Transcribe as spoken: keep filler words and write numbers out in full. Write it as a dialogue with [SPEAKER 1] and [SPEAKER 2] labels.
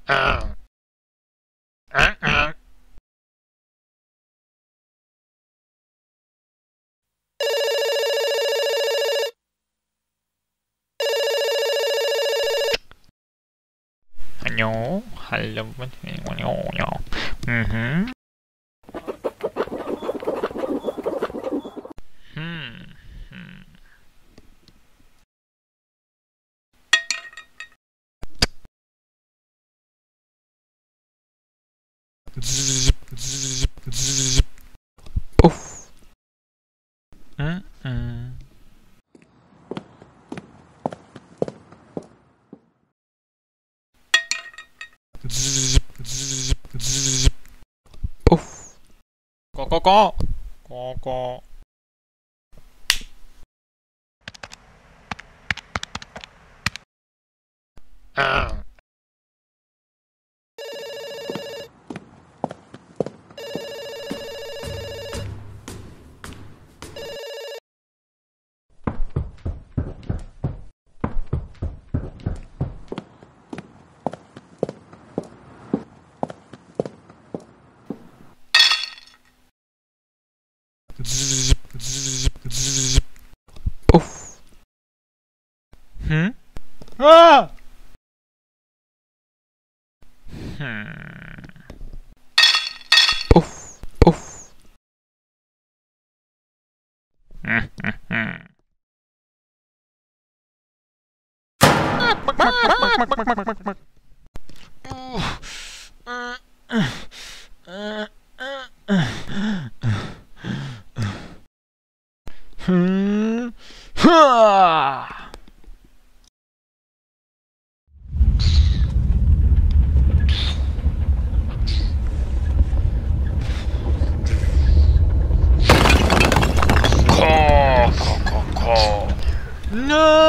[SPEAKER 1] Uh, uh, uh. Hello, hello, hello, mm-hmm. Hmm. Hmm. Zip, zip, zip. Poof. Mm-mm. Zip, zip, zip. Poof. Go, go, go. Go, go. Uh. Zip, zip, zip. Poof. Hmm? Ah! Hmm. Poof, poof. Hmm. Ha! Caw, caw, caw, caw. No!